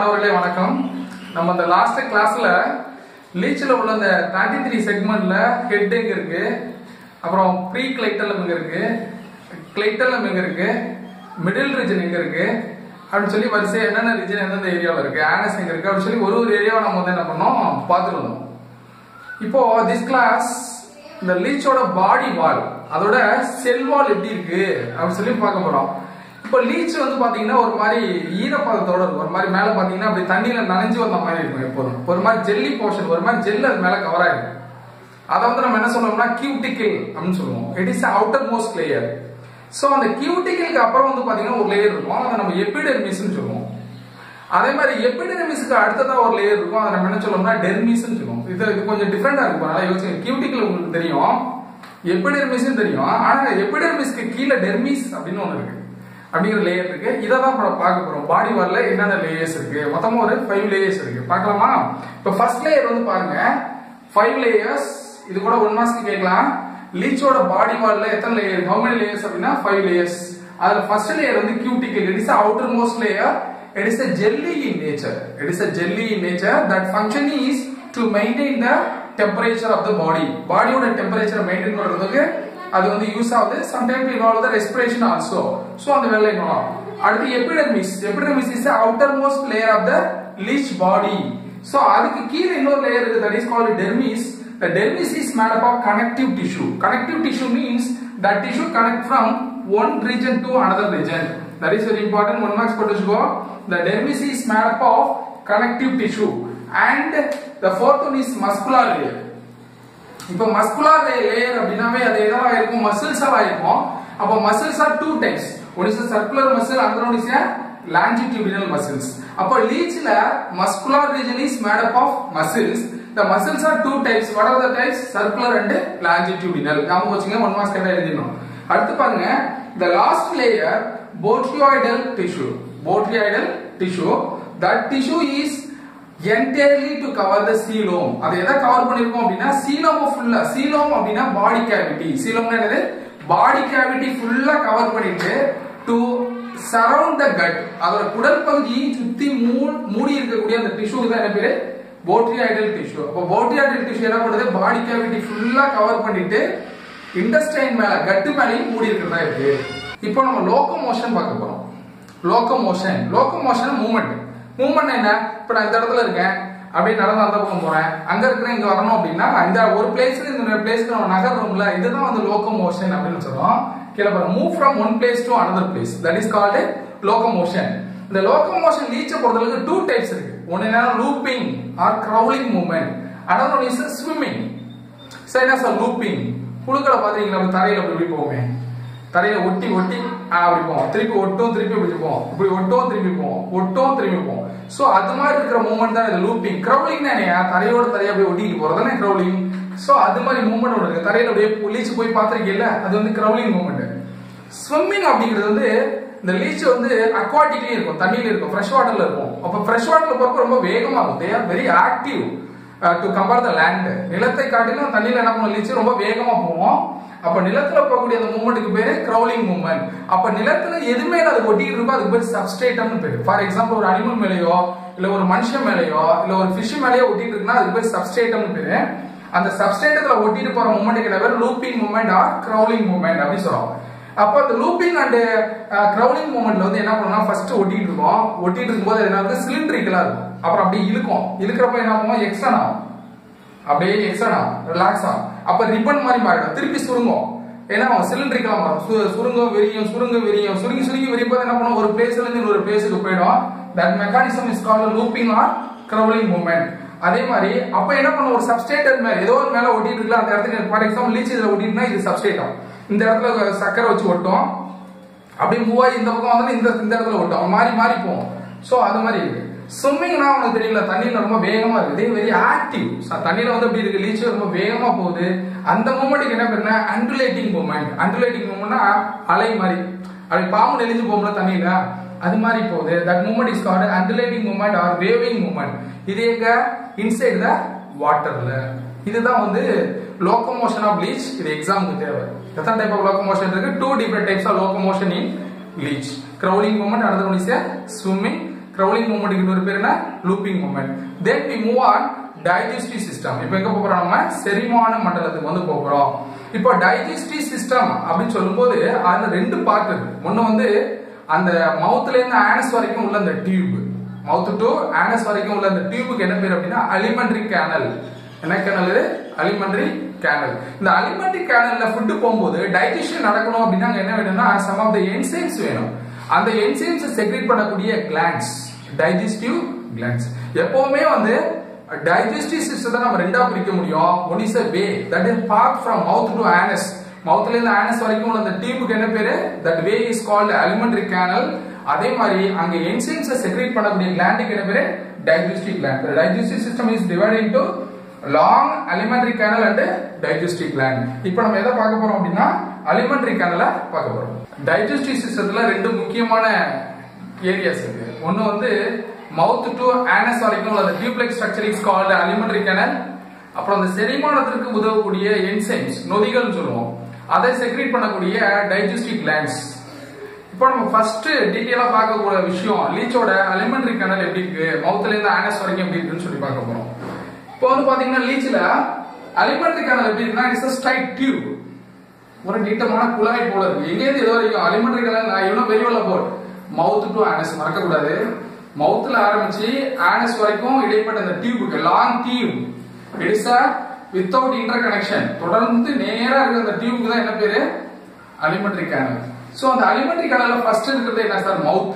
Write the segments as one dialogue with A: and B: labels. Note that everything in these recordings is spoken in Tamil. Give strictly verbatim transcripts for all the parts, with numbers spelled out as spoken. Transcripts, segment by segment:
A: மாணவர்களே வணக்கம். நம்ம இந்த லாஸ்ட் கிளாஸ்ல லீச்ல உள்ள அந்த முப்பத்தி மூன்று செக்மெண்ட்ல ஹெட் எங்க இருக்கு, அப்புறம் ப்ரீ கிளைட்டலம் எங்க இருக்கு, கிளைட்டலம் எங்க இருக்கு, மிடில் ரீஜன் எங்க இருக்கு அப்படின்னு சொல்லி வரிசை என்னென்ன ரீஜன் எந்தெந்த ஏரியாவில் இருக்கு, ஆனஸ் எங்க இருக்கு அப்படின்னு சொல்லி ஒரு ஒரு ஏரியாவை நம்ம வந்து என்ன பண்ணோம் பார்த்துருந்தோம். இப்போ திஸ் கிளாஸ் இந்த லீச்சோட பாடி வால் அதோட செல் வால் எப்படி இருக்கு அப்படின்னு சொல்லி பார்க்க போறோம். இப்போ லீச் வந்து பாத்தீங்கன்னா ஒரு மாதிரி ஈரப்பதத்தோட இருக்கும், ஒரு மாதிரி மேல பாத்தீங்கன்னா அப்படி தண்ணியில நனைஞ்சு வந்த மாதிரி இருக்கும், எப்போதும் ஒரு மாதிரி ஜெல்லி போர்ஷன், ஒரு மாதிரி ஜெல் அது மேல கவர் ஆயிருக்கு. அதை வந்து நம்ம என்ன சொல்லுவோம்னா கியூட்டிக்கிள் அப்படின்னு சொல்லுவோம். It is outermost layer. So அந்த கியூட்டிக்கிளுக்கு அப்புறம் வந்து பாத்தீங்கன்னா ஒரு லேயர் இருக்கும், அதை நம்ம எபிடெர்மிஸ்ன்னு சொல்லுவோம். அதே மாதிரி எபிடெர்மிஸ்க்கு அடுத்ததா ஒரு லேயர் இருக்கும், அதை நம்ம என்ன சொல்லுவோம்னா டெர்மிஸ்ன்னு சொல்லுவோம். இது இது கொஞ்சம் டிஃபரெண்டா இருக்கும், அதனால யோசிச்சு கியூட்டிக்கிள் உங்களுக்கு தெரியும், எபிடெர்மிஸ்ன்னு தெரியும். ஆனா எபிடெர்மிஸ்க்கு கீழே டெர்மிஸ் அப்படின்னு ஒண்ணு இருக்கு, அப்படிங்கிற லேயர் இருக்கு. இதை தான் பார்க்க போறோம். பாடி வால்ல என்னென்ன லேயர்ஸ் இருக்கு, மொத்தமா ஒரு ஃபைவ் லேயர்ஸ் இருக்கு, பார்க்கலாமா? இப்ப ஃபர்ஸ்ட் லேயர் வந்து பாருங்க, ஃபைவ் லேயர்ஸ். இது கூட ஒன் மார்க்ஸ் கேட்கலாம். லீச்சோட பாடி வால்ல எத்தனை லேயர், ஹவு மெனி லேயர்ஸ் அப்படின்னா ஃபைவ் லேயர்ஸ். அதுல ஃபர்ஸ்ட் லேயர் வந்து cuticle. It is outermost layer. It is a jelly in nature. It is a jelly in nature. That function is to maintain the temperature of the body. Body oda temperature maintain பண்றதுக்கு அது வந்து யூஸ் ஆகுது. Sometimes we involve the respiration also. So அந்த வேலை என்னலாம். அடுத்து epidermis. Epidermis is the outermost layer of the leech body. So அதுக்கு கீழ இன்னொரு layer இருக்கு, that is called dermis. The dermis is made up of connective tissue. Connective tissue means that tissue connect from one region to another region. That is very important. One marks போட்டுச்சுக்கோ. The dermis is made up of connective tissue and the fourth one is muscular layer. இப்போ muscular layer அப்படினாவே அது எதா இருக்கும், muscles ஆ இருக்கும். அப்ப muscles are two types. One is a circular muscle, another one is a longitudinal muscles. அப்ப leechல muscular region is made up of muscles. The muscles are two types. What are the types? Circular and longitudinal. ஞாபகம் வச்சுங்க, one marks கேட்டா எழுதிடணும். அடுத்து பாருங்க, the last layer botryoidal tissue. Botryoidal tissue. That tissue is entirely to cover the coelom. அது எதை கவர் பண்ணிருக்கோம் அப்படின்னா coelom ஃபுல்லா. coelom அப்படின்னா பாடி கேவிட்டி. coelom என்னது? பாடி கேவிட்டி ஃபுல்லா கவர் பண்ணிட்டு to surround the gut. அதோட குடல் பகுதியை சுத்தி மூடி இருக்கக்கூடிய அந்த டிஷ்யூக்கு தான் என்ன பேரு? botryoidal tissue. அப்ப botryoidal tissue என்ன பண்ணுது? பாடி கேவிட்டி ஃபுல்லா கவர் பண்ணிட்டு இன்டெஸ்டைன் மேல, கட் மேலயும் மூடி இருக்கிறதா இருக்கு. இப்போ நம்ம லோகோமோஷன் பார்க்க போறோம். Locomotion locomotion movement. மூவ்மெண்ட் என்ன? இப்ப நான் இந்த இடத்துல இருக்கேன், அப்படியே நடந்து அந்த பக்கம் போறேன், அங்க இருக்கிற இங்க வரணும் அப்படின்னா இந்த ஒரு பிளேஸ்ல இந்த பிளேஸ்க்கு நம்ம நகர்றோம்ல, இதுதான் வந்து லோகோமோஷன் அப்படின்னு சொல்றோம். கீழே பாருங்க, move from one place to another place, that is called locomotion. இந்த லோகோமோஷன் லீச்ச பொறுத்தளவுக்கு டூ டைப்ஸ் இருக்கு. ஒன்னு என்னன்னா looping or crawling movement, another one is swimming. சரி, என்ன சார் லூப்பிங்? புழுக்களை பாத்தீங்களா, தரையில அப்படி போவோமே, தரையில ஒட்டி ஒட்டி அப்படி போவோம், திருப்பி ஒட்டும் திருப்பி இப்படி போவோம், இப்படி ஒட்டும் திருப்பி போவோம், ஒட்டும் திருப்பி போவோம். சோ அது மாதிரி இருக்கிற மூவ்மெண்ட் தான் இது லூப்பிங். கிரவுலிங்னா என்ன? தரையோட தரையா அப்படியே ஒட்டிட்டு போறதுதானே கிரவுலிங். சோ அது மாதிரி மூவ்மெண்ட் ஒன்று இருக்கு, தரையில அப்படியே லீச் போய் பாத்திருக்கீங்கல்ல, அது வந்து கிரவுலிங் மூவ்மெண்ட். ஸ்விம்மிங் அப்படிங்கிறது வந்து இந்த லீச் வந்து அக்வாட்டிக்லயும் இருக்கும், தண்ணியில இருக்கும், ஃப்ரெஷ் வாட்டர்ல இருக்கும். அப்ப ஃப்ரெஷ் வாட்டர்ல போறப்ப ரொம்ப வேகமா இருக்கும். They are very active to compare the land. நிலத்தை காட்டிலும் தண்ணியில என்ன பண்ணும், லீச் ரொம்ப வேகமா போவோம். அப்ப நிலத்துல போகக்கூடிய அந்த மூவ்மெண்ட்டுக்கு பேரு கிரவுலிங் மூவ்மெண்ட். அப்ப நிலத்துல எதுவுமே அது ஒட்டிட்டு இருக்கோ அதுக்கு பேரு சப்ஸ்ட்ரேட்டம்னு பேரு. ஃபார் எக்ஸாம்பிள் ஒரு அனிமல் மேலேயோ இல்ல ஒரு மனுஷன் மேலேயோ இல்ல ஒரு ஃபிஷ் மேலேயோ ஒட்டிட்டு இருக்குன்னா அதுக்கு பேரு சப்ஸ்ட்ரேட்டம்னு பேரு. அந்த சப்ஸ்ட்ரேட்டத்துல ஒட்டிட்டு போற மூவ்மெண்ட்டுக்கு என்ன பேரு? Looping movement or crawling movement அப்படின்னு சொல்றோம். அப்ப அந்த லூப்பிங் அண்ட் கிரவுலிங் மூவ்மெண்ட்ல வந்து என்ன பண்ணா, ஃபர்ஸ்ட் ஒட்டிட்டு இருக்கோம், ஒட்டிட்டு இருக்கும்போது என்ன வந்து சிலிண்ட்ரிக்கலா இருக்கும். அப்புறம் அப்படியே இழுக்கும், இழுக்கிறப்ப என்ன ஆகும், எக்ஸ்டன் ஆகும், அப்படியே எக்ஸ்டன் ஆகும், ரிலாக்ஸ் ஆகும். அப்ப ரிப்பன் மாதிரி மாறிடும், திருப்பி சுருங்கும். ஏன்னா சிலிண்ட்ரிக்கலா மாறும், சுருங்கும் விரியும், சுருங்க விரியும், சுருங்கி சுருங்கி விரியும் போது என்ன பண்ணும், ஒரு பிளேஸ்ல இருந்து இன்னொரு பிளேஸுக்கு போயிடும். That mechanism is called looping or crawling movement. அதே மாதிரி அப்ப என்ன பண்ணும், ஒரு சப்ஸ்ட்ரேட்டர் மேல ஏதோ ஒரு மேல ஒட்டிட்டு இருக்கலாம், அந்த இடத்துல ஃபார் எக்ஸாம்பிள் லீச் இதுல ஒட்டிட்டுனா இது சப்ஸ்ட்ரேட்டும். இந்த இடத்துல சக்கரை வச்சு ஒட்டும், அப்படியே மூவ் ஆகி இந்த பக்கம் வந்து இந்த இந்த இடத்துல ஒட்டும், மாறி மாறி போகும். சோ அது மாதிரி இருக்கு. ஸ்விம்மிங்னா உனக்கு தெரியல, தண்ணியில ரொம்ப வேகமா இருக்கு, வெரி ஆக்டிவ். தண்ணியில வந்து எப்படி இருக்கு, லீச் ரொம்ப வேகமா போகுது. அந்த மூமெண்ட்டுக்கு என்ன பேருன்னா அண்டுலேட்டிங் மூவ்மெண்ட். அண்டுலேட்டிங் மூவ்மெண்ட்னா அலை மாதிரி, அப்படி பாம்பு நெளிஞ்சு போகும்ல தண்ணியில, அது மாதிரி போகுது. That movement is called undulating movement or waving movement. இது எங்க? இன்சைட் த வாட்டர்ல. இதுதான் வந்து லோகோமோஷன் ஆஃப் லீச். இது எக்ஸாமுக்கு தேவை. எத்தனை டைப் ஆஃப் லோகோமோஷன் இருக்கு? Two different types of locomotion in leech. Crawling movement, another one is a swimming. Crawling மூவ்மெண்ட்க்கு இன்னொரு பேர் என்ன looping movement. then we move on digestive system. இப்போ எங்க போறோம் நம்ம செரிமான மண்டலத்துக்கு வந்து போறோம். இப்போ digestive system அப்படி சொல்லும்போது அதுல ரெண்டு பார்ட் இருக்கு. ஒன்னு வந்து அந்த மவுத்ல இருந்து ஆனஸ் வரைக்கும் உள்ள அந்த டியூப், மவுத் டு ஆனஸ் வரைக்கும் உள்ள அந்த டியூபுக்கு என்ன பேர் அப்படின்னா அலிமெண்டரி கேனல். என்ன கேனல் இது? Alimentary canal. இந்த அலிமெண்டரி கேனல்ல ஃபுட் போகும்போது டைஜஷன் நடக்கணும் அப்படின்னா என்ன வேணும்னா சம் ஆஃப் தி என்சைம்ஸ் வேணும். அந்த என்சைம்ஸ் செக்ரீட் பண்ணக்கூடிய கிளாண்ட்ஸ் டைஜஸ்டிவ் கிளாண்ட்ஸ். எப்பவுமே வந்து டைஜஸ்டிவ் சிஸ்டத்தை நம்ம ரெண்டா பிரிக்க முடியும். One is a way that is path from mouth to anus. மவுத்ல இருந்து ஆனஸ் வரைக்கும் உள்ள அந்த டியூபுக்கு என்ன பேரு? that way is called alimentary canal. அதே மாதிரி அங்க என்சைம்ஸ் செக்ரீட் பண்ணக்கூடிய கிளாண்டுக்கு என்ன பேரு? digestive gland. The digestive system is divided into long alimentary canal and digestive gland. இப்போ நம்ம எதை பார்க்க போறோம் அப்படின்னா alimentary canal பார்க்க போறோம். digestive systemத்துல ரெண்டு முக்கியமான ஏரியாஸ் இருக்கு. ஒன்னு வந்து mouth to anus வரைக்கும் உள்ள tube like structure is called alimentary canal. அப்புறம் அந்த செரிமானத்திற்கு உதவக்கூடிய என்சைம்ஸ் நொதிகள் சொல்லுவோம், அதை செக்ரீட் பண்ணக்கூடிய digestive glands. இப்போ நம்ம ஃபர்ஸ்ட் டீடைலா பார்க்க கூடிய விஷயம் லீச்சோட alimentary canal எப்படி இருக்கு, மவுத்ல இருந்து ஆனஸ் வரைக்கும் எப்படி இருக்குன்னு சொல்லி பார்க்க போறோம். இப்போ வந்து பாத்தீங்கன்னா லீச்ல alimentary canal எப்படி இருக்குன்னா இட்ஸ் a straight tube, ஒரு நீட்டமான குழாய் போல இருக்கு. எங்க இருந்து இது வரைக்கும் alimentary canal நான் இன்னும் very well about mouth to anus மறக்க கூடாது. மவுத்ல ஆரம்பிச்சு ஆனஸ் வரைக்கும் இடைப்பட்ட அந்த டியூபுக்கு long tube it is a without interconnection, தொடர்ந்து நேரா இருக்கிற அந்த டியூபுக்கு தான் என்ன பேரு? alimentary canal. சோ அந்த alimentary canalல ஃபர்ஸ்ட் இருக்கிறது என்ன சார்? மவுத்.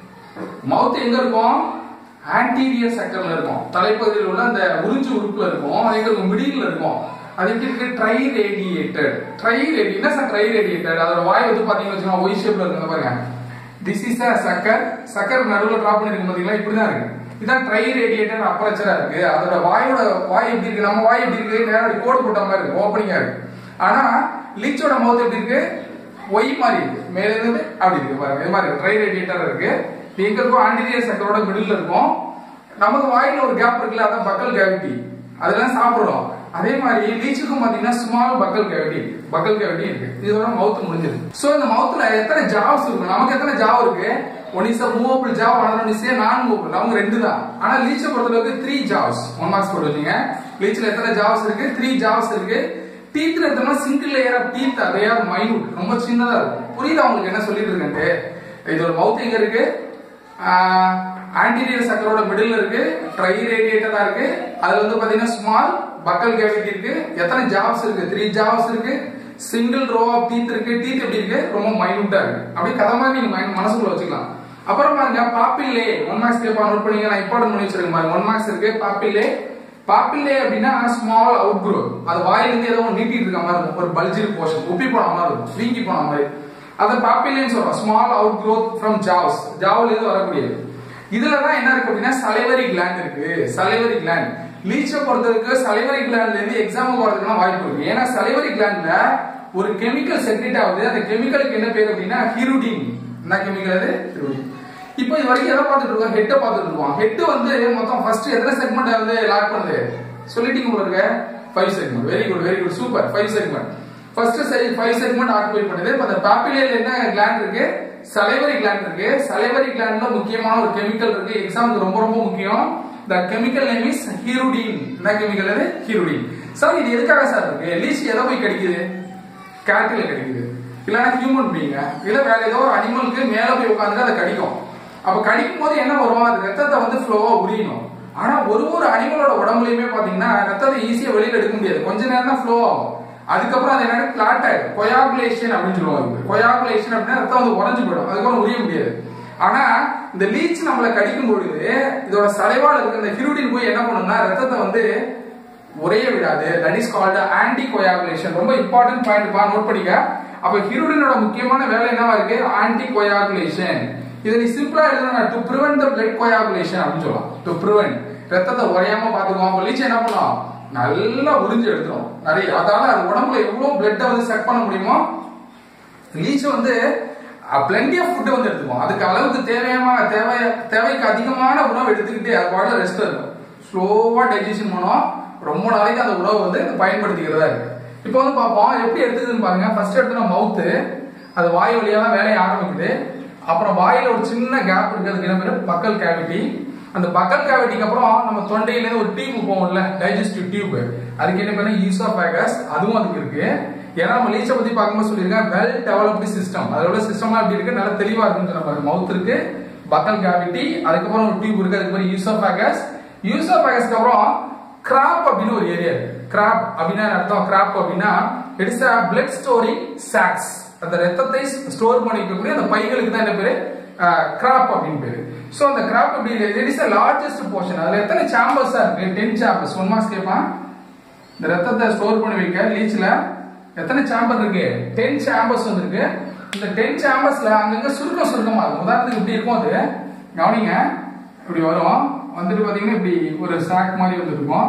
A: மவுத் எங்க இருக்கும்? anterior sectorல இருக்கும், தலைப்பகுதியில் உள்ள அந்த உறிஞ்சு உறுப்புல இருக்கும். அது எங்க இருக்கும்? மிடில்ல இருக்கும். அது எப்படி இருக்கு? Tri radiated. ட்ரை ரேடி என்ன சார் ட்ரை ரேடியேட்டட்? அதோட வாய் வந்து பாத்தீங்கன்னா வச்சுக்கோங்க ஒய் ஷேப்ல இருக்கு பாருங்க. This is a sucker. sucker நடுவுல டிராப் பண்ணிருக்கு பாத்தீங்களா? இப்படி தான் இருக்கு. இதான் ட்ரை ரேடியேட்டட் அப்பர்ச்சரா இருக்கு. அதோட வாயோட வாய் எப்படி இருக்கு? நம்ம வாய் எப்படி இருக்கு? நேரடி கோடு போட்ட மாதிரி இருக்கு, ஓபனிங்கா இருக்கு. ஆனா லீச்சோட மவுத் எப்படி இருக்கு? ஒய் மாதிரி இருக்கு, மேல இருந்து அப்படி இருக்கு பாருங்க. இது மாதிரி ட்ரை ரேடியேட்டர் இருக்கு. எங்க இருக்கும்? ஆன்டீரியர் சக்கரோட மிடில் இருக்கும். நமக்கு வாயில ஒரு கேப் இருக்குல்ல, அதான் பக்கல் கேவிட்டி, அதெல்லாம் சாப்பிடுறோம். அதே மாதிரி லீச்சுக்கும் பாத்தீங்கன்னா small buccal cavity buccal cavity இருக்கு. இதோட மவுத் முடிஞ்சது. சோ இந்த மவுத்ல எத்தனை ஜாவ்ஸ் இருக்கு? நமக்கு எத்தனை ஜாவ் இருக்கு? One is a movable jaw, another is a non movable. அவங்க ரெண்டு தான். ஆனா லீச்சை பொறுத்தளவுக்கு த்ரீ ஜாவ்ஸ். ஒன் மார்க்ஸ் போட்டு வச்சீங்க. லீச்ல எத்தனை ஜாவ்ஸ் இருக்கு? த்ரீ ஜாவ்ஸ் இருக்கு. டீத் எடுத்தோம்னா சிங்கிள் லேயர் ஆஃப் டீத், அதே மைனூட், ரொம்ப சின்னதா இருக்கும். புரியுதா உங்களுக்கு என்ன சொல்லிட்டு இருக்கேன்ட்டு? இதோட மவுத் எங்க இருக்கு? ஆன்டீரியர் சக்கரோட மிடில் இருக்கு, ட்ரை ரேடியேட்டரா இருக்கு. அதுல வந்து பாத்தீங்கன்னா ஸ்மால் பக்கல் கேவிட்டி இருக்கு. எத்தனை ஜாவ்ஸ் இருக்கு? த்ரீ ஜாவ்ஸ் இருக்கு. சிங்கிள் ரோ ஆஃப் டீத் இருக்கு. டீத் எப்படி இருக்கு? ரொம்ப மைனூட்டா இருக்கு. அப்படியே கதை மாதிரி நீங்க மனசுக்குள்ள வச்சுக்கலாம். அப்புறம் பாருங்க பாப்பில்லே, ஒன் மார்க்ஸ் கேப்பா நோட் பண்ணீங்க. நான் இம்பார்ட்டன்ட் பண்ணி வச்சிருக்கேன் பாருங்க. ஒன் மார்க்ஸ் இருக்கு பாப்பில்லே. பாப்பில்லே அப்படின்னா ஸ்மால் அவுட் க்ரோத். அது வாயிலிருந்து ஏதோ நீட்டிட்டு இருக்க மாதிரி இருக்கும், ஒரு பல்ஜரி போர்ஷன், உப்பி போன மாதிரி இருக்கும், வீங்கி போன மாதிரி. அத பாப்பில்லேன்னு சொல்றோம். Small outgrowth from jaws, ஜாவ்ல இருந்து வரக்கூடியது. இதுலதான் என்ன இருக்கு அப்படின்னா சலைவரி கிளாண்ட் இருக்கு. சலைவரி கிளாண்ட் லீச்சை பொறுத்தவரைக்கும் சலைவரி கிளாண்ட்ல இருந்து எக்ஸாமுக்கு வரதுக்குலாம் வாய்ப்பு இருக்கு. ஏன்னா சலைவரி கிளாண்ட்ல ஒரு கெமிக்கல் செக்ரேட் ஆகுது. அந்த கெமிக்கலுக்கு என்ன பேர் அப்படின்னா ஹிருடின். என்ன கெமிக்கல் அது? ஹிருடின். இப்போ இது வரைக்கும் எதை பார்த்துட்டு இருக்கோம்? ஹெட்ட பார்த்துட்டு இருக்கோம். ஹெட் வந்து மொத்தம் ஃபர்ஸ்ட் எத்தனை செக்மெண்ட் வந்து லாக் பண்ணுது சொல்லிட்டீங்க உங்களுக்கு? Five segment. Very good very good super. Five segment. First five segment occupy பண்ணுது. இப்போ அந்த பாப்பிலேல என்ன கிளாண்ட் இருக்கு? சலைவரி கிளாண்ட் இருக்கு. சலைவரி கிளாண்ட்ல முக்கியமான ஒரு கெமிக்கல் இருக்கு, எக்ஸாமுக்கு ரொம்ப ரொம்ப முக்கியம். The chemical name is hirudine. என்ன கெமிக்கல் அது? ஹிருடின். சார் இது எதுக்காக சார் இருக்கு? லீச் எதை போய் கடிக்குது? கேட்டில கடிக்குது, இல்லைன்னா ஹியூமன் பீங்க, இல்ல வேற ஏதோ ஒரு அனிமலுக்கு மேல போய் உட்காந்து அதை கடிக்கும். அப்ப கடிக்கும் போது என்ன வரும்? அது ரத்தத்தை வந்து ஃப்ளோவா உரியணும். ஆனா ஒரு ஒரு அனிமலோட உடம்புலயுமே பாத்தீங்கன்னா ரத்தத்தை ஈஸியா வெளியில எடுக்க முடியாது, கொஞ்ச நேரம் தான் ஃப்ளோ ஆகும். அதுக்கப்புறம் அது என்ன கிளாட் ஆயிடும், கொயாகுலேஷன் அப்படின்னு சொல்லுவாங்க. கொயாகுலேஷன் அப்படின்னா ரத்தம் வந்து உடஞ்சு போயிடும், அதுக்கப்புறம் உரிய முடியாது. ஆனா இந்த லீச் நம்மளை கடிக்கும் பொழுது இதோட சலைவால இருக்க இந்த ஹிருடின் போய் என்ன பண்ணும்னா ரத்தத்தை வந்து உரைய விடாது. That is called anticoagulation. ரொம்ப இம்பார்ட்டன்ட் பாயிண்ட் பா, நோட் பண்ணிக்க. அப்ப ஹிருடினோட முக்கியமான வேலை என்னவா இருக்கு? Anticoagulation. இதை நீ சிம்பிளா எழுதுனா to prevent the blood coagulation அப்படின்னு சொல்லலாம். டு பிரிவென்ட், ரத்தத்தை உரையாம பாத்துக்குவோம். அப்ப லீச் என்ன பண்ணும்? நல்லா உறிஞ்சு எடுத்துரும் நிறைய. அதால அது உடம்புல எவ்வளவு பிளட்டை வந்து செக் பண்ண முடியுமோ லீச் வந்து பிளென்டி ஆஃப் ஃபுட் வந்து எடுத்துக்கும். அதுக்கு அளவுக்கு தேவையான தேவை தேவைக்கு அதிகமான உணவு எடுத்துக்கிட்டு அது பாடல ரெஸ்ட் இருக்கும். ஸ்லோவா டைஜஷன் பண்ணும். ரொம்ப நாளைக்கு அந்த உணவை வந்து பயன்படுத்திக்கிறதா இருக்கு. இப்போ வந்து பார்ப்போம் எப்படி எடுத்துக்குதுன்னு பாருங்க. ஃபர்ஸ்ட் எடுத்துனா மவுத்து, அது வாய் வழியா தான் வேலையை ஆரம்பிக்குது. அப்புறம் வாயில ஒரு சின்ன கேப் இருக்கு, அதுக்கு என்ன பேரு பக்கல் கேவிட்டி. அந்த பக்கல் கேவிட்டிக்கு அப்புறம் நம்ம தொண்டையில இருந்து ஒரு டியூப் போகும்ல, டைஜஸ்டிவ் டியூப், அதுக்கு என்ன பேரு ஈசோஃபேகஸ், அதுவும் அதுக்கு இருக்கு. ஏன்னா நம்ம லீச்சை பத்தி பார்க்கும்போது சொல்லியிருக்கேன் வெல் டெவலப்டு சிஸ்டம், அதோட சிஸ்டம்லாம் எப்படி இருக்கு, நல்லா தெளிவா இருக்குன்னு சொன்ன மவுத் இருக்கு, பக்கல் கேவிட்டி, அதுக்கப்புறம் ஒரு டியூப் இருக்கு, அதுக்கு பேரு ஈசோஃபேகஸ். ஈசோஃபேகஸ்க்கு அப்புறம் கிராப் அப்படின்னு ஒரு ஏரியா இருக்கு. கிராப் அப்படின்னா அர்த்தம், கிராப் அப்படின்னா it's a blood storing sacs, அந்த ரத்தத்தை ஸ்டோர் பண்ணிக்கக்கூடிய அந்த பைகளுக்கு தான் என்ன பேரு கிராப் அப்படின்னு பேரு. சோ அந்த கிராப் அப்படி இட் இஸ் a largest portion. அதுல எத்தனை சாம்பர்ஸா இருக்கு, டென் சாம்பர்ஸ். ஒன் மார்க்ஸ் கேட்பான், இந்த ரத்தத்தை ஸ்டோர் பண்ணி வைக்க லீச்ல எத்தனை சாம்பர் இருக்கு, டென் சாம்பர்ஸ் வந்துருக்கு. இந்த டென் சாம்பர்ஸ்ல அங்கங்க சுருக்கம் சுருக்கமா இருக்கும். உதாரணத்துக்கு இப்படி இருக்கும், அது கவனிங்க, இப்படி வரும், வந்துட்டு பாத்தீங்கன்னா இப்படி ஒரு சாக் மாதிரி வந்துருக்கும்.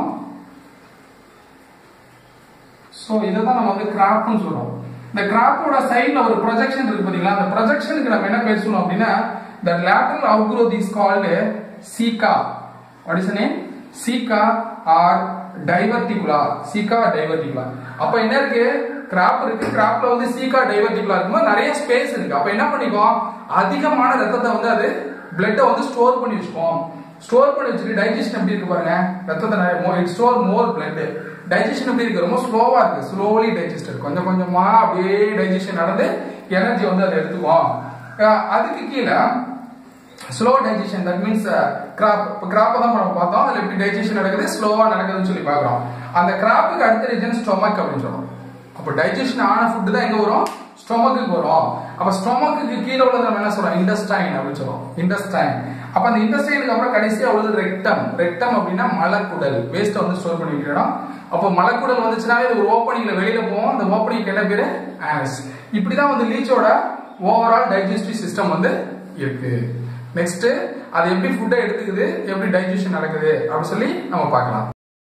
A: சோ இதான் நம்ம வந்து கிராப்னு சொல்றோம். இந்த கிராப்போட சைடுல ஒரு ப்ரொஜெக்ஷன் இருக்கு பாத்தீங்களா, அந்த ப்ரொஜெக்ஷனுக்கு நம்ம என்ன பேர் சொல்லுவோம் அப்படின்னா the lateral outgrowth is called ceca. what is the name? ceca or diverticula. ceca or diverticula. அப்ப என்ன இருக்கு, கிராப் இருக்கு, கிராப்ல வந்து ceca diverticula இருக்கும்போது நிறைய ஸ்பேஸ் இருக்கு. அப்ப என்ன பண்ணிக்கும், அதிகமான ரத்தத்தை வந்து அது பிளட்டை வந்து ஸ்டோர் பண்ணி வச்சுக்கும். ஸ்டோர் பண்ணி வச்சுட்டு டைஜஷன் எப்படி இருக்கு பாருங்க, ரத்தத்தை நிறைய ஸ்டோர் மோர் பிளட். டைஜஷன் எப்படி இருக்கு, ரொம்ப ஸ்லோவா இருக்கு, ஸ்லோலி டைஜஸ்டட், கொஞ்சம் கொஞ்சமா அப்படியே டைஜஷன் நடந்து எனர்ஜி வந்து அதை எடுத்துக்கும். அதுக்கு கீழே slow digestion, that means crop. இப்போ கிராப்பை தான் நம்ம பார்த்தோம், அதில் எப்படி டைஜஷன் நடக்குது, ஸ்லோவா நடக்குதுன்னு சொல்லி பார்க்குறோம். அந்த கிராப்புக்கு அடுத்த ரீஜன் ஸ்டொமக் அப்படின்னு சொல்றோம். அப்போ டைஜஷன் ஆன ஃபுட் தான் எங்க வரும், ஸ்டொமக்கு வரும். அப்ப ஸ்டொமக்கு கீழே உள்ளது நம்ம என்ன சொல்றோம், இன்டெஸ்டைன் அப்படின்னு சொல்றோம், இன்டெஸ்டைன். அப்ப அந்த இன்டெஸ்டைனுக்கு அப்புறம் கடைசியா உள்ளது ரெக்டம். ரெக்டம் அப்படின்னா மலக்குடல், வேஸ்ட் வந்து ஸ்டோர் பண்ணி வைக்கிறோம். அப்போ மலக்குடல் வந்துச்சுனாவே இது ஒரு ஓப்பனிங்ல வெளியில போவோம், அந்த ஓப்பனிங் என்ன பேரு, ஆனஸ். இப்படிதான் வந்து லீச்சோட ஓவரால் டைஜஸ்டிவ் சிஸ்டம் வந்து இருக்கு. நெக்ஸ்ட் அது எப்படி ஃபுட்டை எடுத்துக்குது, எப்படி டைஜஷன் நடக்குது அப்படின்னு சொல்லி நம்ம பார்க்கலாம்.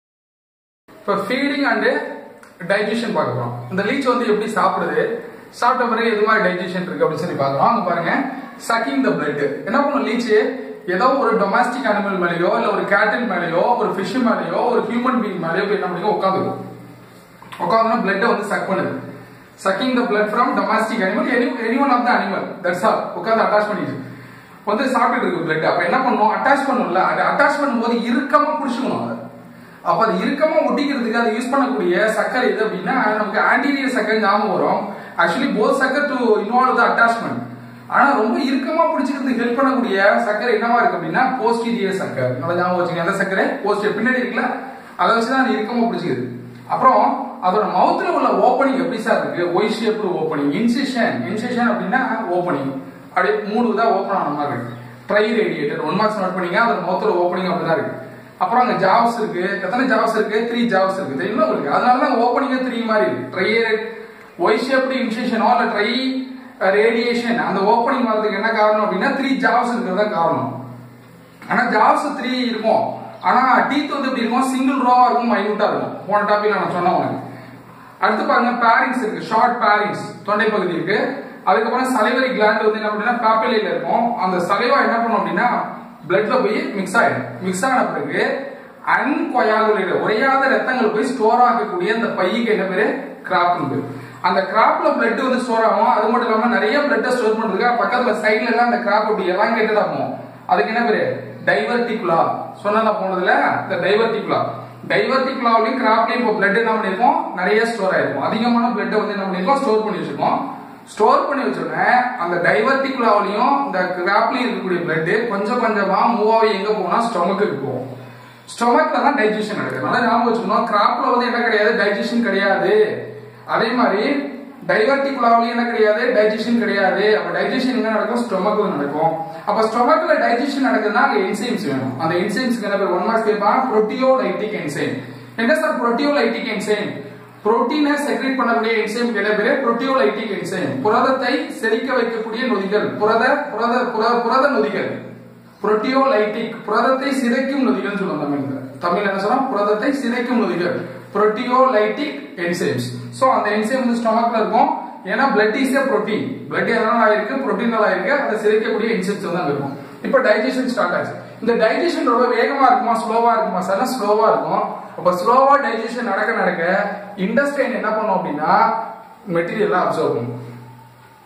A: இப்போ ஃபீடிங் அண்ட் டைஜஷன் பார்க்கலாம். இந்த லீச் வந்து எப்படி சாப்பிடுது, சாப்பிட்ட பிறகு எது மாதிரி டைஜஷன் இருக்கு அப்படின்னு சொல்லி பார்க்கலாம். அங்க பாருங்க, சக்கிங் த பிளட். என்ன பண்ணும் லீச், ஏதோ ஒரு டொமஸ்டிக் அனிமல் மேலேயோ இல்ல ஒரு கேட்டில் மேலேயோ ஒரு ஃபிஷ் மேலேயோ ஒரு ஹியூமன் பீங் மேலேயோ போய் என்ன பண்ணி உட்காந்துக்கும். உட்காந்துனா பிளட்டை வந்து சக் பண்ணுது. Sucking the blood from domestic animal, any any one of the animal, that's all. உட்காந்து அட்டாச் பண்ணிட்டு வந்து சாப்பிட்டு இருக்கு பிளட். அப்ப என்ன பண்ணும், அட்டாச் பண்ணும்ல, அட்டாச் பண்ணும்போது இறுக்கமா பிடிச்சுக்கணும். அதை அப்ப அது இறுக்கமா ஒட்டிக்கிறதுக்கு அதை யூஸ் பண்ணக்கூடிய சக்கரை எது அப்படின்னா நமக்கு ஆன்டீரியர் சக்கரை ஞாபகம் வரும். Actually both sucker to involve the attachment. ஆனா ரொம்ப இறுக்கமா பிடிச்சிக்கிறதுக்கு ஹெல்ப் பண்ணக்கூடிய சக்கரை என்னவா இருக்கு அப்படின்னா போஸ்டீரியர் சக்கர். நல்லா ஞாபகம் வச்சுங்க, அந்த சக்கரை போஸ்டீரியர் பின்னாடி இருக்குல்ல, அதை வச்சுதான் அது இறுக்கமா பிடிச்சிக்குது. அப்புறம் அதோட மவுத்துல உள்ள ஓப்பனிங் எப்படி சார் இருக்கு, Y shaped opening. Incision, incision அப்படின்னா ஓப்பனிங், அப்படியே மூணு தான் ஓப்பன் ஆன மாதிரி இருக்கு. Tri radiator, one marks note பண்ணிங்க, அதோட மவுத்துல ஓப்பனிங் அப்படிதான் இருக்கு. அப்புறம் அங்க ஜாவ்ஸ் இருக்கு, எத்தனை ஜாவ்ஸ் இருக்கு, த்ரீ ஜாவ்ஸ் இருக்கு, தெரியுமா உங்களுக்கு. அதனாலதான் ஓப்பனிங் த்ரீ மாதிரி இருக்கு. ட்ரை ஒய் ஷேப்டு இன்சிஷனோ இல்ல ட்ரை ரேடியேஷன், அந்த ஓப்பனிங் வரதுக்கு என்ன காரணம் அப்படின்னா த்ரீ ஜாவ்ஸ் இருக்கிறது தான் காரணம். ஆனா ஜாவ்ஸ் த்ரீ இருக்கும், ஆனா டீத் வந்து எப்படி இருக்கும், சிங்கிள் ரோவா இருக்கும், மைனூட்டா இருக்கும். போன டாபிக் நான் சொன்னேன். அடுத்து பாருங்க, பேரிங்ஸ் இருக்கு, ஷார்ட் பேரிங்ஸ், தொண்டை பகுதி இருக்கு. அதுக்கப்புறம் சலைவரி கிளாண்ட் வந்து என்ன அப்படின்னா பாப்பிலைல இருக்கும். அந்த சலைவா என்ன பண்ணும் அப்படின்னா பிளட்ல போய் மிக்ஸ் ஆயிடும். மிக்ஸ் ஆன பிறகு அன்கொயாகுலேட்டட், உறையாத ரத்தங்கள் போய் ஸ்டோர் ஆகக்கூடிய அந்த பைக்கு என்ன பேரு, கிராப். அந்த கிராப்ல பிளட் வந்து ஸ்டோர் ஆகும். அது மட்டும் இல்லாம நிறைய பிளட்டை ஸ்டோர் பண்றதுக்கு பக்கத்துல சைட்ல எல்லாம் அந்த கிராப் அப்படி எலாங்கேட்டட் ஆகும். அதுக்கு என்ன பேரு, டைவர்டிகுலா. சொன்னா போனதுல இந்த டைவர்டிகுலா. டைவர்டிகுலாவிலையும் கிராப்லயும் இப்போ பிளட் என்ன பண்ணிருக்கோம், நிறைய ஸ்டோர் ஆயிருக்கும். அதிகமான பிளட்டை வந்து என்ன பண்ணிருக்கோம், ஸ்டோர் பண்ணி வச்சிருக்கோம். ஸ்டோர் பண்ணி வச்சோடனே அந்த டைவர்டிகுலாவிலையும் இந்த கிராப்லயும் இருக்கக்கூடிய பிளட் கொஞ்சம் கொஞ்சமா மூவ் ஆகி எங்க போனா ஸ்டொமக்கு போகும். ஸ்டொமக்ல தான் டைஜஷன் நடக்குது. நல்லா ஞாபகம் வச்சுக்கணும், கிராப்ல வந்து என்ன கிடையாது, டைஜஷன் கிடையாது. அதே மாதிரி டைவர்டிகுலாவிலையும் என்ன கிடையாது, டைஜஷன் கிடையாது. அப்ப டைஜஷன் எங்க நடக்கும், ஸ்டொமக்ல நடக்கும். அப்ப ஸ்டொமக்ல டைஜஷன் நடக்குதுன்னா அங்க என்சைம்ஸ் வேணும். அந்த என்சைம்ஸ்க்கு என்ன பேர், ஒன் மார்க்ஸ் கேட்பான், புரோட்டியோலைட்டிக் என்சைம். என்ன சார் புரோட்டியோலைட்டிக் என்சைம், புரோட்டீனை செக்ரேட் பண்ணக்கூடிய என்சைம் என்ன பேரு, புரோட்டியோலைட்டிக் என்சைம். புரதத்தை செரிக்க வைக்கக்கூடிய நொதிகள், புரத புரத புரத நொதிகள், புரோட்டியோலைட்டிக், புரதத்தை சிதைக்கும் நொதிகள் சொல்லுவாங்க தமிழ்ல. தமிழ் என்ன சொல்றோம், புரதத்தை சிதைக்கும் நொதிகள், புரோட்டியோலைட்டிக் என்சைம்ஸ். சோ அந்த என்சைம் வந்து ஸ்டொமக்ல இருக்கும். ஏன்னா blood is a protein, blood எதனால ஆயிருக்கு, புரோட்டீனால ஆயிருக்கு. அதை சிதைக்கக்கூடிய என்சைம்ஸ் தான் இருக்கும். இப்போ டைஜஷன் ஸ்டார்ட் ஆச்சு. இந்த டைஜஷன் ரொம்ப வேகமா இருக்குமா ஸ்லோவா இருக்குமா சார், ஸ்லோவா இருக்கும். அப்ப ஸ்லோவா டைஜஷன் நடக்க நடக்க இன்டெஸ்டைன் என்ன பண்ணும் அப்படின்னா மெட்டீரியல் அப்சர்வ் பண்ணும்.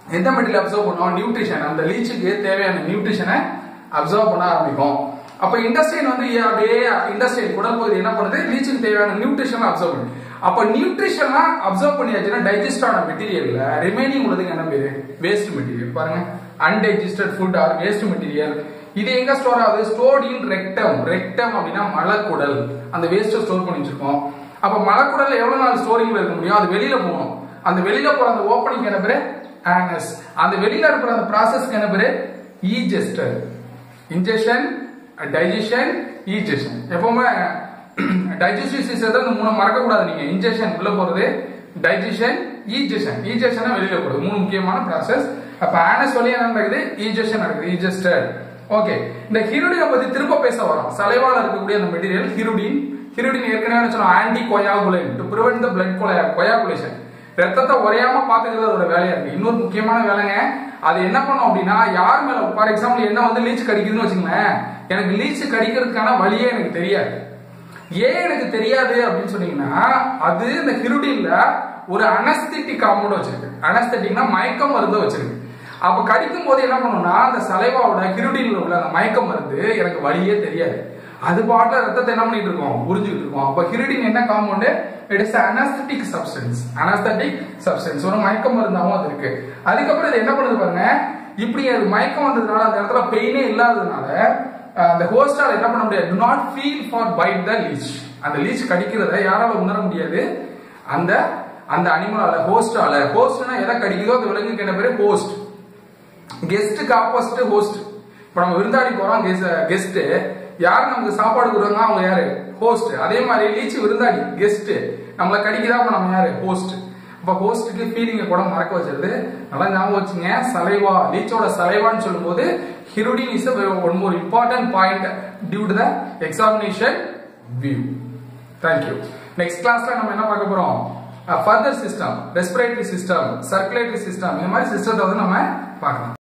A: எந்த மெட்டீரியல் அப்சர்வ் பண்ணுவோம்? நியூட்ரிஷன். அந்த லீச்சுக்கு தேவையான நியூட்ரிஷனை அப்சர்வ் பண்ண ஆரம்பிக்கும். அப்ப இண்டஸ்ட்ரியல் வந்து அப்படியே இண்டஸ்ட்ரியல் குடல் பகுதி என்ன பண்ணுது? லீச்சுக்கு தேவையான நியூட்ரிஷனை அப்சர்வ் பண்ணுது. அப்ப நியூட்ரிஷன்லாம் அப்சர்வ் பண்ணியாச்சுன்னா டைஜஸ்ட் ஆன மெட்டீரியல்ல ரிமைனிங் உள்ளதுக்கு என்ன பேரு? Waste material. பாருங்க, undigested food or waste material. இது எங்க ஸ்டோர் ஆகுது? ஸ்டோர்ட் இன் ரெக்டம். ரெக்டம் அப்படின்னா மலக்குடல். அந்த வேஸ்ட்டை ஸ்டோர் பண்ணி வச்சிருக்கோம். அப்ப மலக்குடல்ல எவ்வளவு நாள் ஸ்டோரிங்ல இருக்க முடியும்? அது வெளியில போகணும். அந்த வெளியில போற அந்த ஓப்பனிங் என்ன பேரு? ஆனஸ். அந்த வெளியில இருக்கிற அந்த ப்ராசஸ்க்கு என்ன பேரு? ஈஜெஸ்டர். Ingestion, digestion, egestion. எப்பவுமே டைஜஸ்டிவ் சிஸ்டத்தை இந்த மூணு மறக்க கூடாது நீங்க. இன்ஜெக்ஷன் உள்ள போறது, டைஜஷன், ஈஜெக்ஷன். ஈஜெக்ஷன் வெளியில போறது. மூணு முக்கியமான ப்ராசஸ். அப்ப ஆனஸ் வழியா என்ன நடக்குது? ஈஜெக்ஷன் நடக்குது. ஈஜெஸ்டர். ஓகே, இந்த ஹிருடினை பத்தி திரும்ப பேச வரோம். சலைவால இருக்கக்கூடிய அந்த மெட்டீரியல் ஹிருடின். ஹிருடின் ஏற்கனவே சொன்னோம் anticoagulate to prevent the blood coagulation. ரத்தத்தை உறையாம பாத்துக்கிறது அதோட வேலையா இருக்கு. இன்னொரு முக்கியமான வேலைங்க, அது என்ன பண்ணும் அப்படின்னா யார் மேல ஃபார் எக்ஸாம்பிள் என்ன வந்து லீச் கடிக்குதுன்னு வச்சுங்களேன், எனக்கு லீச் கடிக்கிறதுக்கான வழியே எனக்கு தெரியாது. ஏன் எனக்கு தெரியாது அப்படின்னு சொன்னீங்கன்னா, அது இந்த ஹிருடின்ல ஒரு அனஸ்தெட்டிக் காம்பவுண்ட் வச்சிருக்கு. அனஸ்தெட்டிக்னா மயக்கம் மருந்து வச்சிருக்கு. அப்ப கடிக்கும் போது என்ன பண்ணும்னா அந்த சலைவாவோட ஹிருடின்ல உள்ள அந்த மயக்கம் மருந்து எனக்கு வழியே தெரியாது. அது பாட்டுல ரத்தத்தை என்ன பண்ணிட்டு இருக்கோம்? உறிஞ்சிட்டு இருக்கோம். அப்ப ஹிருடின் என்ன compound? It is anaesthetic substance. Anaesthetic substance ஒரு மயக்க மருந்தாவும் அது இருக்கு. அதுக்கப்புறம் இது என்ன பண்ணுது பாருங்க, இப்படி அது மயக்கம் வந்ததுனால அந்த இடத்துல பெயினே இல்லாததுனால அந்த ஹோஸ்டால என்ன பண்ண முடியாது? do not feel for bite the leech. அந்த லீச் கடிக்கிறத யாரால உணர முடியாது? அந்த அந்த அனிமலால, ஹோஸ்டால. ஹோஸ்ட்னா எதை கடிக்குதோ அந்த விலங்குக்கு என்ன பேரு? ஹோஸ்ட். கெஸ்டுக்கு ஆப்போசிட் ஹோஸ்ட். இப்ப நம்ம விருந்தாடி போறோம், கெஸ்ட். யாரு நமக்கு சாப்பாடு கொடுறாங்க? அவங்க யாரு? ஹோஸ்ட். அதே மாதிரி லீச் விருந்தாடி, கெஸ்ட். நம்மள கடிக்குதா? அப்ப நம்ம யாரு? ஹோஸ்ட். அப்ப ஹோஸ்டுக்கு ஃபீலிங்கை கூட மறக்க வச்சிருது. நல்லா ஞாபகம் வச்சுங்க. சலைவா, லீச்சோட சலைவான்னு சொல்லும்போது hirudin is one more important point due to the examination view. Thank you. Next கிளாஸ்ல நம்ம என்ன பார்க்க போறோம்? Further system, respiratory system, circulatory system, இந்த மாதிரி சிஸ்டத்தை வந்து நம்ம பார்க்கலாம்.